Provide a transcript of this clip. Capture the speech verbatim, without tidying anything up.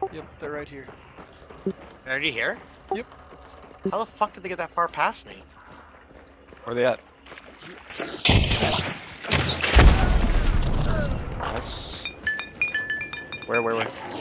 Yep, they're right here. They're already here? Yep. How the fuck did they get that far past me? Where are they at? Nice. Where, where, where?